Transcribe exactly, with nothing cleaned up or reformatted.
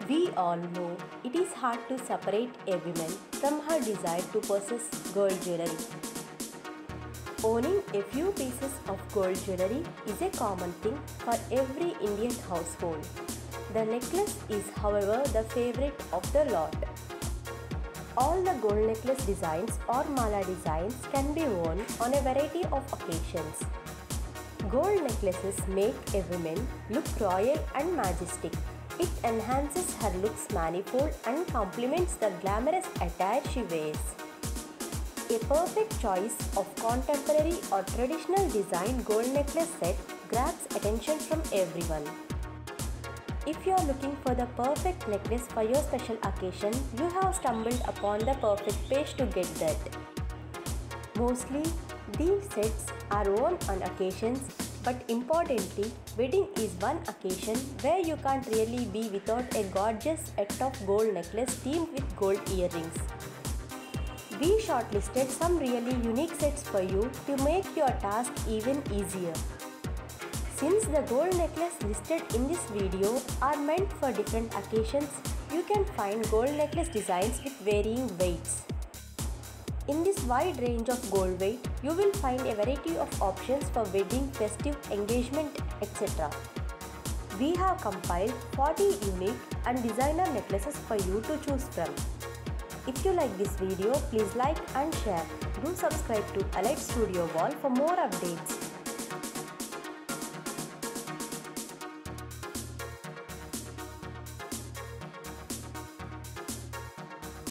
We all know it is hard to separate a woman from her desire to possess gold jewelry. Owning a few pieces of gold jewelry is a common thing for every Indian household. The necklace is, however, the favorite of the lot. All the gold necklace designs or mala designs can be worn on a variety of occasions. Gold necklaces make a woman look royal and majestic. It enhances her looks manifold and complements the glamorous attire she wears. A perfect choice of contemporary or traditional design gold necklace set grabs attention from everyone. If you are looking for the perfect necklace for your special occasion, you have stumbled upon the perfect page to get that. Mostly, these sets are worn on occasions, but importantly, wedding is one occasion where you can't really be without a gorgeous set of gold necklace themed with gold earrings. We shortlisted some really unique sets for you to make your task even easier. Since the gold necklace listed in this video are meant for different occasions, you can find gold necklace designs with varying weights. In this wide range of gold weight, you will find a variety of options for wedding, festive, engagement, et cetera. We have compiled forty unique and designer necklaces for you to choose from. If you like this video, please like and share. Do subscribe to Elite Studio Wall for more updates.